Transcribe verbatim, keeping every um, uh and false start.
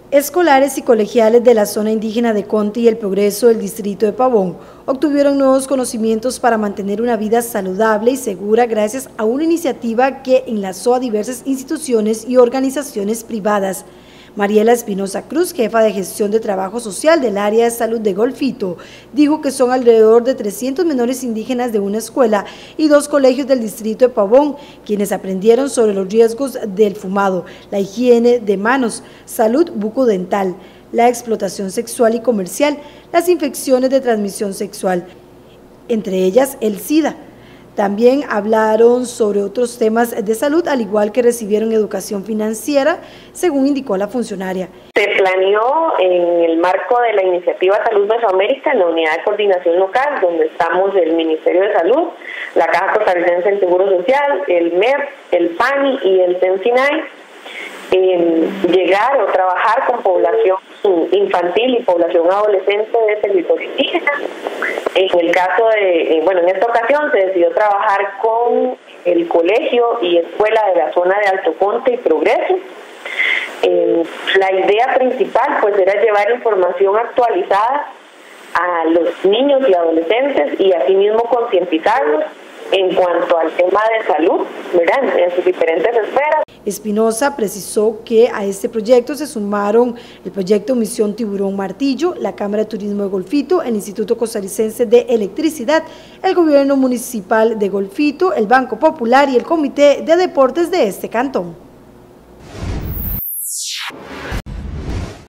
Escolares y colegiales de la zona indígena de Conti y El Progreso del distrito de Pavón obtuvieron nuevos conocimientos para mantener una vida saludable y segura gracias a una iniciativa que enlazó a diversas instituciones y organizaciones privadas. Mariela Espinosa Cruz, jefa de gestión de trabajo social del área de salud de Golfito, dijo que son alrededor de trescientos menores indígenas de una escuela y dos colegios del distrito de Pavón, quienes aprendieron sobre los riesgos del fumado, la higiene de manos, salud bucodental, la explotación sexual y comercial, las infecciones de transmisión sexual, entre ellas el SIDA. También hablaron sobre otros temas de salud, al igual que recibieron educación financiera, según indicó la funcionaria. Se planeó en el marco de la iniciativa Salud Mesoamérica en la Unidad de Coordinación Local, donde estamos el Ministerio de Salud, la Caja Costarricense del Seguro Social, el M E R, el P A N I y el CENSINAI, eh, llegar o trabajar con población infantil y población adolescente de territorio indígena. En el caso de, bueno, en esta ocasión se decidió trabajar con el colegio y escuela de la zona de Alto Conte y Progreso. Eh, la idea principal pues era llevar información actualizada a los niños y adolescentes y asimismo concientizarlos en cuanto al tema de salud, ¿verdad?, en sus diferentes esferas. Espinosa precisó que a este proyecto se sumaron el proyecto Misión Tiburón Martillo, la Cámara de Turismo de Golfito, el Instituto Costarricense de Electricidad, el Gobierno Municipal de Golfito, el Banco Popular y el Comité de Deportes de este cantón.